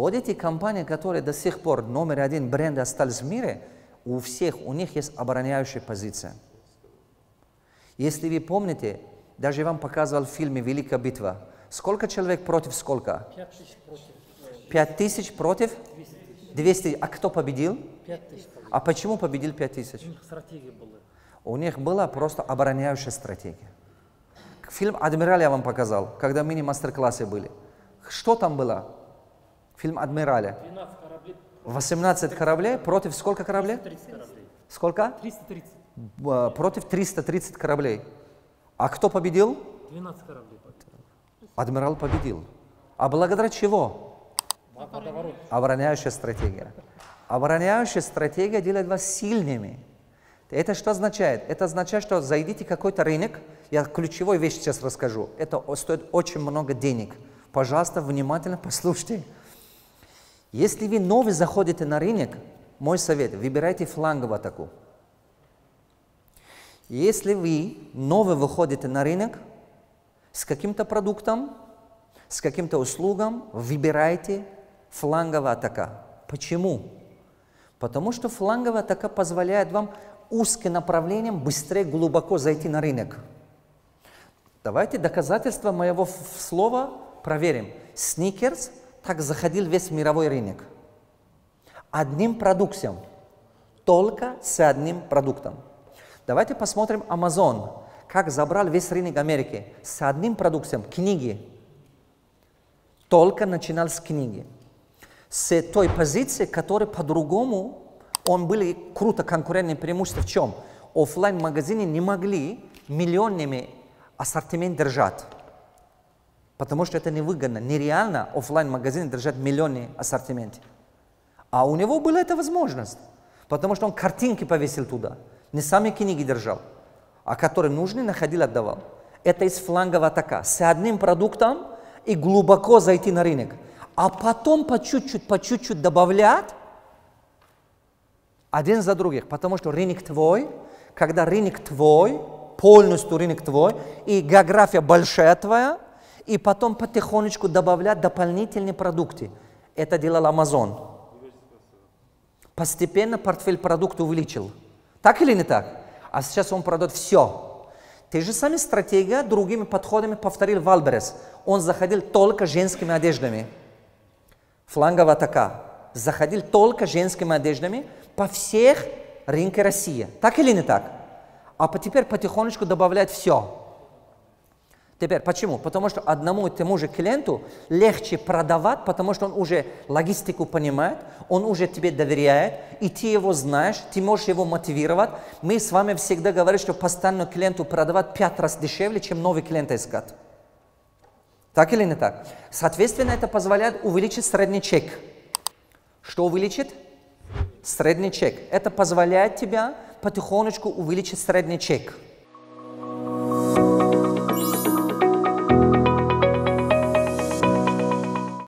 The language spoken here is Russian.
Вот эти компании, которые до сих пор номер один бренды остались в мире, у них есть обороняющая позиция. Если вы помните, даже я вам показывал в фильме «Великая битва». Сколько человек против сколько? 5000 против. 5000 против? 200. А кто победил? 5000. А почему победил 5000? У них стратегия была. У них была просто обороняющая стратегия. Фильм «Адмирал» я вам показал, когда мини-мастер-классы были. Что там было? Фильм «Адмирале». 12 кораблей. 18 кораблей против сколько кораблей? 330 кораблей. Сколько? 330. Против 330 кораблей. А кто победил? 12 кораблей победил. Адмирал победил. А благодаря чего? Водоворот. Обороняющая стратегия. Обороняющая стратегия делает вас сильными. Это что означает? Это означает, что зайдите в какой-то рынок, я ключевую вещь сейчас расскажу. Это стоит очень много денег. Пожалуйста, внимательно послушайте. Если вы новый заходите на рынок, мой совет, выбирайте фланговую атаку. Если вы новый выходите на рынок с каким-то продуктом, с каким-то услугом, выбирайте фланговую атаку. Почему? Потому что фланговая атака позволяет вам узким направлением быстрее, глубоко зайти на рынок. Давайте доказательства моего слова проверим. Сникерс так заходил весь мировой рынок. Одним продуктом. Только с одним продуктом. Давайте посмотрим Amazon, как забрал весь рынок Америки. С одним продуктом, книги. Только начинал с книги. С той позиции, которая по-другому, он был круто конкурентное преимущество в чем? Оффлайн-магазины не могли миллионными ассортимент держать. Потому что это невыгодно, нереально оффлайн-магазин держать миллионный ассортимент. А у него была эта возможность, потому что он картинки повесил туда, не сами книги держал, а которые нужны, находил, отдавал. Это из фланговой атака, с одним продуктом и глубоко зайти на рынок, а потом по чуть-чуть добавлять один за других, потому что рынок твой, когда рынок твой, полностью рынок твой, и география большая твоя, и потом потихонечку добавлять дополнительные продукты. Это делал Amazon. Постепенно портфель продуктов увеличил. Так или не так? А сейчас он продает все. Те же самые стратегии другими подходами повторил Валберес. Он заходил только женскими одеждами. Фланговая атака. Заходил только женскими одеждами по всех рынках России. Так или не так? А теперь потихонечку добавляет все. Теперь почему? Потому что одному и тому же клиенту легче продавать, потому что он уже логистику понимает, он уже тебе доверяет, и ты его знаешь, ты можешь его мотивировать. Мы с вами всегда говорим, что постоянно клиенту продавать 5 раз дешевле, чем новый клиент искать. Так или не так? Соответственно, это позволяет увеличить средний чек. Что увеличит? Средний чек. Это позволяет тебе потихонечку увеличить средний чек.